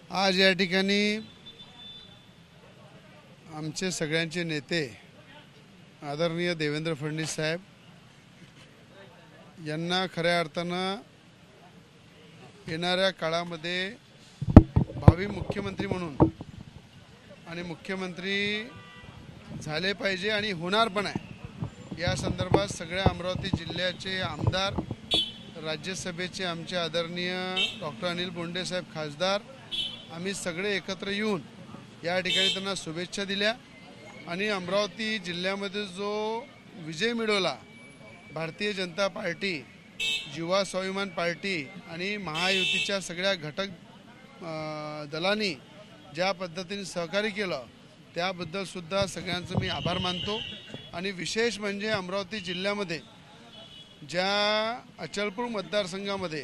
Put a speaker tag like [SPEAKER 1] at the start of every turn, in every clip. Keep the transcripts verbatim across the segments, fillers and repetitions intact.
[SPEAKER 1] आज या ठिकाणी आमचे सगळ्यांचे नेते आदरणीय देवेंद्र फडणवीस साहेब यांना खऱ्या अर्थानं येणाऱ्या काळामध्ये भावी मुख्यमंत्री म्हणून आणि मुख्यमंत्री झाले पाहिजे आणि होणार पण आहे या संदर्भात सगळ्या अमरावती जिल्ह्याचे आमदार, राज्यसभेचे आमचे आदरणीय डॉक्टर अनिल बोंडे साहेब खासदार, आम्ही सगळे एकत्र येऊन या ठिकाणी त्यांना शुभेच्छा दिल्या आणि अमरावती जिल्ह्यामध्ये जो विजय मिळवला भारतीय जनता पार्टी, युवा स्वाभिमान पार्टी आणि महायुतीच्या सगळ्या घटक दलांनी ज्या पद्धतीने सहकार्य केलं त्याबद्दल सुद्धा सगळ्यांचं मी आभार मानतो। आणि विशेष म्हणजे अमरावती जिल्ह्यामध्ये ज्या अचलपूर मतदारसंघामध्ये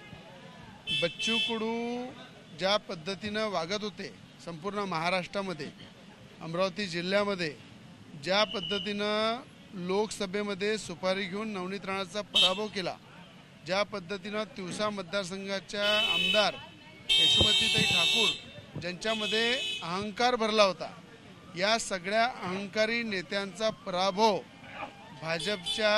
[SPEAKER 1] बच्चू कडू ज्या पद्धतीनं वागत होते, संपूर्ण महाराष्ट्रामध्ये अमरावती जिल्ह्यामध्ये ज्या पद्धतीनं लोकसभेमध्ये सुपारी घेऊन नवनीत राणाचा पराभव केला, ज्या पद्धतीनं तिवसा मतदारसंघाच्या आमदार यशोमतीताई ठाकूर ज्यांच्यामध्ये अहंकार भरला होता, या सगळ्या अहंकारी नेत्यांचा पराभव भाजपच्या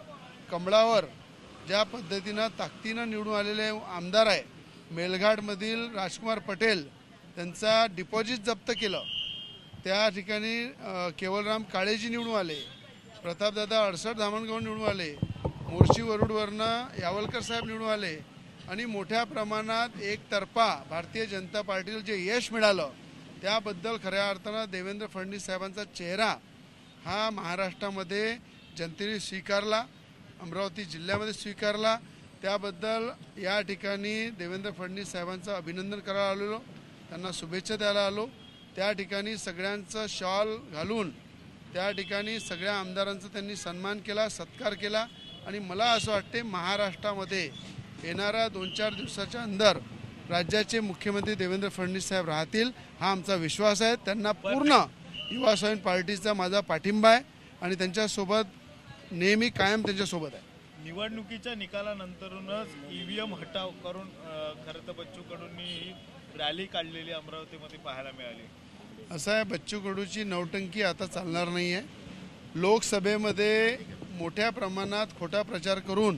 [SPEAKER 1] कमळावर ज्या पद्धतीनं ताकदीनं निवडून आलेले आमदार आहे, मेलघाटमधील राजकुमार पटेल त्यांचा डिपॉझिट जप्त केलं, त्या ठिकाणी केवलराम काळेजी निवडून आले, प्रतापदादा अडसठ धामणगाव निवडून आले, मोर्शी वरुडवरनं यावलकर साहेब निवडून आले आणि मोठ्या प्रमाणात एकतर्फा भारतीय जनता पार्टीला जे यश मिळालं त्याबद्दल खऱ्या अर्थानं देवेंद्र फडणवीस साहेबांचा चेहरा हा महाराष्ट्रामध्ये जनतेने स्वीकारला, अमरावती जिल्ह्यामध्ये स्वीकारला। त्याबद्दल या ठिकाणी देवेंद्र फडणवीस साहेबांचं अभिनंदन करायला आलेलो, त्यांना शुभेच्छा द्यायला आलो। त्या ठिकाणी सगळ्यांचं शॉल घालून त्या ठिकाणी सगळ्या आमदारांचा त्यांनी सन्मान केला, सत्कार केला आणि मला असं वाटते महाराष्ट्रामध्ये येणाऱ्या दोन चार दिवसाच्या अंदर राज्याचे मुख्यमंत्री देवेंद्र फडणवीस साहेब राहतील हा आमचा विश्वास आहे। त्यांना पूर्ण युवा स्वाभिमान पार्टीचा माझा पाठिंबा आहे आणि त्यांच्यासोबत नेहमी कायम त्यांच्यासोबत आहे।
[SPEAKER 2] निवडणुकीच्या निकालानंतरूनच ईव्हीएम हटाव करून खरं तर बच्चू कडूंनी रॅली काढलेली अमरावतीमध्ये पाहायला मिळाली।
[SPEAKER 1] असं आहे, बच्चू कडूची नौटंकी आता चालणार नाही आहे। लोकसभेमध्ये मोठ्या प्रमाणात खोटा प्रचार करून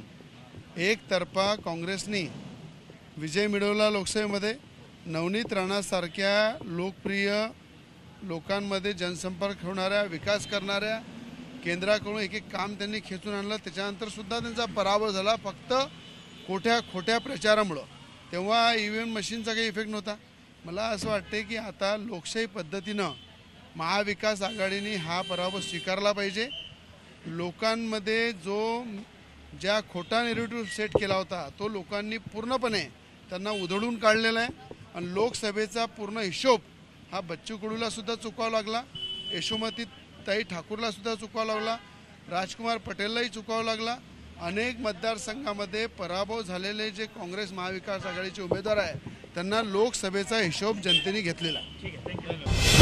[SPEAKER 1] एकतर्फा काँग्रेसनी विजय मिळवला लोकसभेमध्ये। नवनीत राणासारख्या लोकप्रिय लोकांमध्ये जनसंपर्क होणाऱ्या, विकास करणाऱ्या केंद्राकडून एक एक काम त्यांनी खेचून आणलं, त्याच्यानंतर सुद्धा त्यांचा पराभव झाला फक्त खोट्या खोट्या प्रचारामुळं। तेव्हा ई व्ही एम मशीनचा काही इफेक्ट नव्हता। मला असं वाटते की आता लोकशाही पद्धतीनं महाविकास आघाडीने हा पराभव स्वीकारला पाहिजे। लोकांमध्ये जो ज्या खोटा नेरेटिव्ह सेट केला होता तो लोकांनी पूर्णपणे त्यांना उधळून काढलेला आहे आणि लोकसभेचा पूर्ण हिशोब हा बच्चू कडूला सुद्धा चुकावा लागला, यशोमतीताई ठाकूरला सुद्धा चुकावा लागला, राजकुमार पटेललाही चुकावा लागला। अनेक मतदारसंघामध्ये पराभव झालेले जे काँग्रेस महाविकास आघाडीचे उमेदवार आहे त्यांना लोकसभेचा हिशोब जनतेने घेतलेला।
[SPEAKER 2] ठीक आहे, थँक्यू।